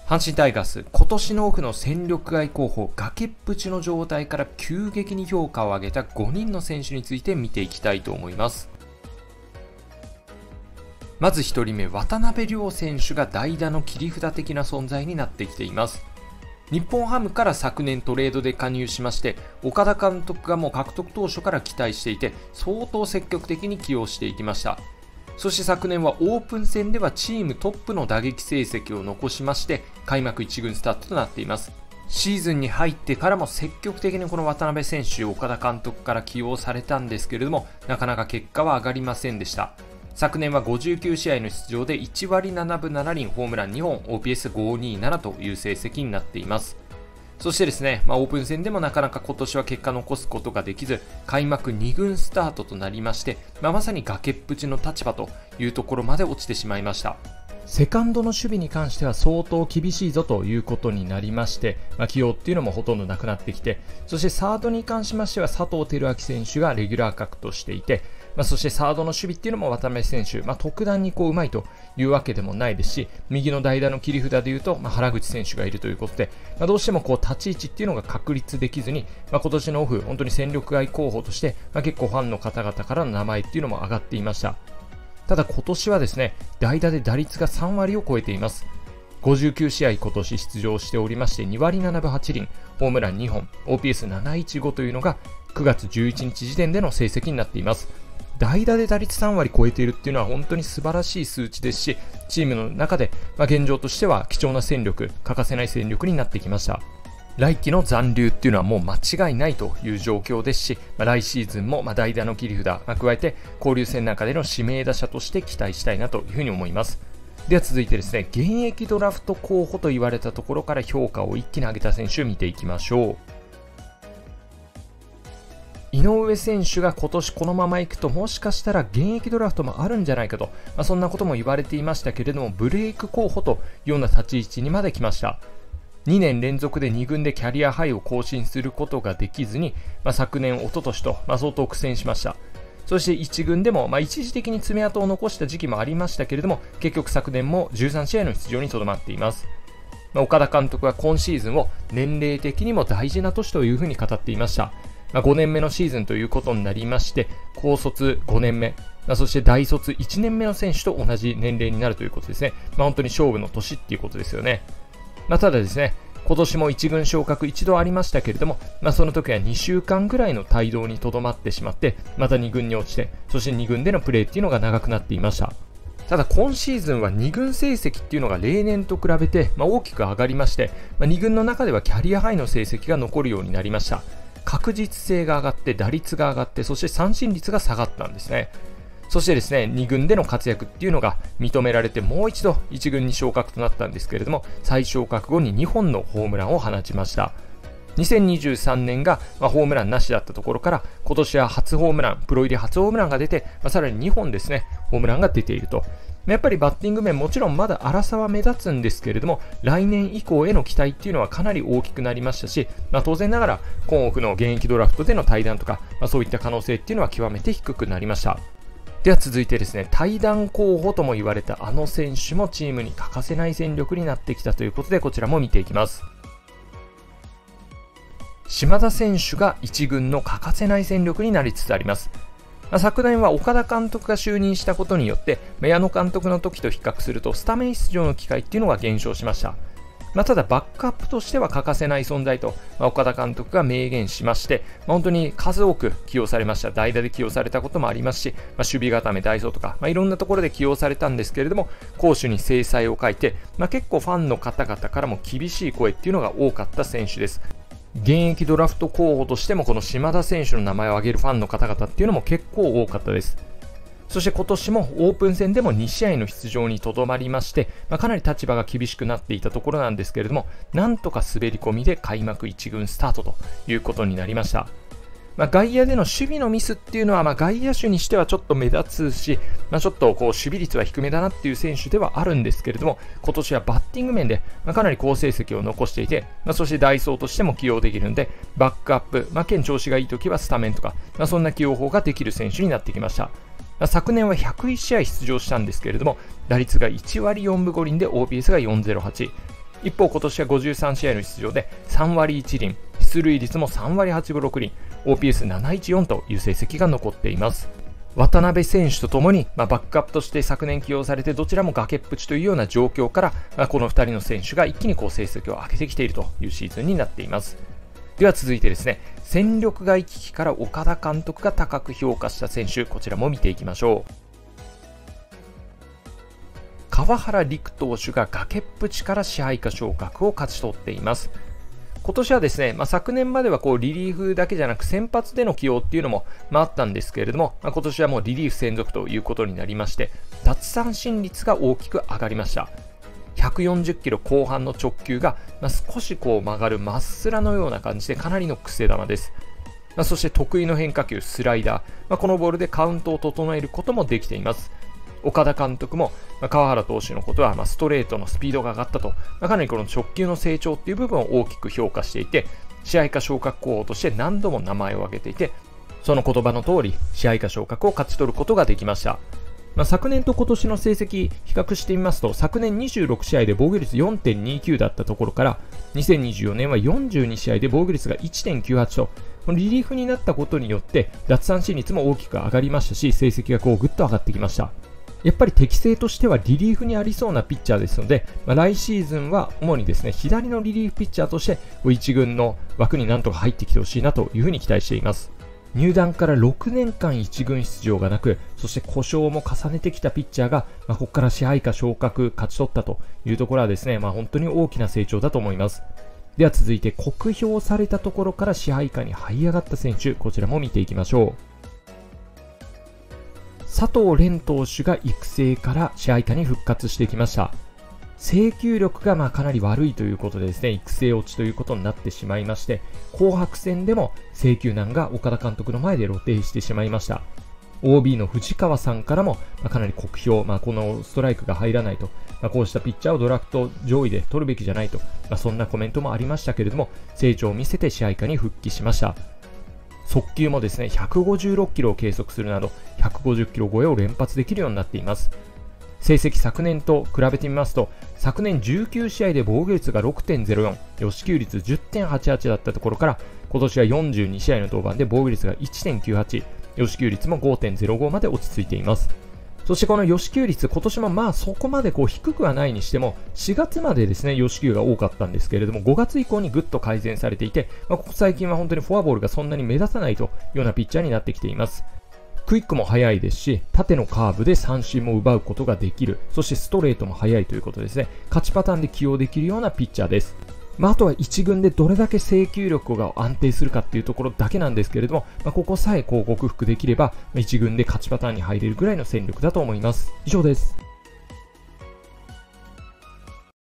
阪神タイガース、今年のオフの戦力外候補、崖っぷちの状態から急激に評価を上げた5人の選手について見ていきたいと思います。まず1人目、渡辺亮選手が代打の切り札的な存在になってきています。日本ハムから昨年トレードで加入しまして、岡田監督がもう獲得当初から期待していて、相当積極的に起用していきました。そして昨年はオープン戦ではチームトップの打撃成績を残しまして、開幕1軍スタートとなっています。シーズンに入ってからも積極的にこの渡辺選手、岡田監督から起用されたんですけれども、なかなか結果は上がりませんでした。昨年は59試合の出場で1割7分7厘、ホームラン2本、OPS527 という成績になっています。そしてですね、オープン戦でもなかなか今年は結果を残すことができず、開幕2軍スタートとなりまして、まさに崖っぷちの立場というところまで落ちてしまいました。セカンドの守備に関しては相当厳しいぞということになりまして、起用っていうのもほとんどなくなってきて、そしてサードに関しましては佐藤輝明選手がレギュラー格としていて、そしてサードの守備っていうのも渡辺選手、特段にうまいというわけでもないですし、右の代打の切り札でいうと、原口選手がいるということで、どうしても立ち位置っていうのが確立できずに、今年のオフ、本当に戦力外候補として、結構ファンの方々からの名前っていうのも上がっていました。ただ今年はですね、代打で打率が3割を超えています。59試合今年出場しておりまして、2割7分8厘、ホームラン2本、OPS715 というのが9月11日時点での成績になっています。代打で打率3割超えているっていうのは本当に素晴らしい数値ですし、チームの中で、現状としては貴重な戦力、欠かせない戦力になってきました。来季の残留っていうのはもう間違いないという状況ですし、来シーズンも代打の切り札、加えて交流戦の中での指名打者として期待したいなというふうに思います。では続いてですね、現役ドラフト候補と言われたところから評価を一気に上げた選手を見ていきましょう。井上選手が今年このままいくと、もしかしたら現役ドラフトもあるんじゃないかと、そんなことも言われていましたけれども、ブレイク候補というような立ち位置にまで来ました。2年連続で2軍でキャリアハイを更新することができずに、昨年、一昨年と、相当苦戦しました。そして1軍でも、一時的に爪痕を残した時期もありましたけれども、結局昨年も13試合の出場にとどまっています。岡田監督は今シーズンを年齢的にも大事な年というふうに語っていました。5年目のシーズンということになりまして、高卒5年目、そして大卒1年目の選手と同じ年齢になるということですね。本当に勝負の年っていうことですよね。ただですね、今年も1軍昇格一度ありましたけれども、その時は2週間ぐらいの帯同にとどまってしまって、また2軍に落ちて、そして2軍でのプレーっていうのが長くなっていました。ただ今シーズンは2軍成績っていうのが例年と比べて大きく上がりまして、2軍の中ではキャリアハイの成績が残るようになりました。確実性が上がって、打率が上がって、そして三振率が下がったんですね。そしてですね、2軍での活躍っていうのが認められて、もう一度1軍に昇格となったんですけれども、再昇格後に2本のホームランを放ちました。2023年がホームランなしだったところから、今年は初ホームラン、プロ入り初ホームランが出て、さらに2本ですね、ホームランが出ていると。やっぱりバッティング面、もちろんまだ荒さは目立つんですけれども、来年以降への期待っていうのはかなり大きくなりましたし、当然ながら今オフの現役ドラフトでの対談とか、そういった可能性っていうのは極めて低くなりました。では続いてですね、対談候補とも言われたあの選手もチームに欠かせない戦力になってきたということで、こちらも見ていきます。島田選手が1軍の欠かせない戦力になりつつあります。昨年は岡田監督が就任したことによって、矢野監督の時と比較するとスタメン出場の機会っていうのが減少しました。ただバックアップとしては欠かせない存在と、岡田監督が明言しまして、本当に数多く起用されました。代打で起用されたこともありますし、守備固め、代走とか、いろんなところで起用されたんですけれども、攻守に精彩を欠いて、結構ファンの方々からも厳しい声っていうのが多かった選手です。現役ドラフト候補としてもこの島田選手の名前を挙げるファンの方々っていうのも結構多かったです。そして今年もオープン戦でも2試合の出場にとどまりまして、かなり立場が厳しくなっていたところなんですけれども、なんとか滑り込みで開幕1軍スタートということになりました。外野での守備のミスっていうのは、外野手にしてはちょっと目立つし、ちょっと守備率は低めだなっていう選手ではあるんですけれども、今年はバッティング面でかなり好成績を残していて、そして代走としても起用できるので、バックアップ、兼調子がいい時はスタメンとか、そんな起用法ができる選手になってきました。昨年は101試合出場したんですけれども、打率が1割4分5厘で OPS が408。 一方今年は53試合の出場で3割1厘、出塁率も3割8分6厘、OPS714 という成績が残っています。渡辺選手とともに、バックアップとして昨年起用されてどちらも崖っぷちというような状況から、この2人の選手が一気に成績を上げてきているというシーズンになっています。では続いてですね、戦力外危機から岡田監督が高く評価した選手、こちらも見ていきましょう。川原陸投手が崖っぷちから支配下昇格を勝ち取っています。今年はですね、昨年まではリリーフだけじゃなく先発での起用っていうのもあったんですけれども、今年はもうリリーフ専属ということになりまして、奪三振率が大きく上がりました。140キロ後半の直球が、少し曲がるまっすらのような感じでかなりの癖球です。そして得意の変化球スライダー、このボールでカウントを整えることもできています。岡田監督も川原投手のことはストレートのスピードが上がったと、かなりこの直球の成長っていう部分を大きく評価していて、支配下昇格候補として何度も名前を挙げていて、その言葉の通り支配下昇格を勝ち取ることができました。昨年と今年の成績比較してみますと、昨年26試合で防御率 4.29 だったところから2024年は42試合で防御率が 1.98 と、リリーフになったことによって奪三振率も大きく上がりましたし、成績がぐっと上がってきました。やっぱり適性としてはリリーフにありそうなピッチャーですので、来シーズンは主にですね、左のリリーフピッチャーとして一軍の枠になんとか入ってきてほしいなというふうに期待しています。入団から6年間一軍出場がなく、そして故障も重ねてきたピッチャーが、ここから支配下昇格勝ち取ったというところはですね、本当に大きな成長だと思います。では続いて酷評されたところから支配下に這い上がった選手、こちらも見ていきましょう。佐藤蓮投手が育成から支配下に復活してきました。制球力がかなり悪いということでですね、育成落ちということになってしまいまして、紅白戦でも制球難が岡田監督の前で露呈してしまいました。OB の藤川さんからもかなり酷評、このストライクが入らないと、こうしたピッチャーをドラフト上位で取るべきじゃないと、そんなコメントもありましたけれども、成長を見せて支配下に復帰しました。速球もですね、156キロを計測するなど150キロ超えを連発できるようになっています。成績昨年と比べてみますと、昨年19試合で防御率が 6.04、与四球率 10.88 だったところから、今年は42試合の登板で防御率が 1.98、与四球率も 5.05 まで落ち着いています。そしてこの与四球率、今年もそこまで低くはないにしても、4月までですね、与四球が多かったんですけれども、5月以降にぐっと改善されていて、ここ最近は本当にフォアボールがそんなに目立たないというようなピッチャーになってきています。クイックも速いですし、縦のカーブで三振も奪うことができる、そしてストレートも速いということですね、勝ちパターンで起用できるようなピッチャーです。あとは一軍でどれだけ制球力が安定するかっていうところだけなんですけれども、ここさえ克服できれば一軍で勝ちパターンに入れるぐらいの戦力だと思います。以上です。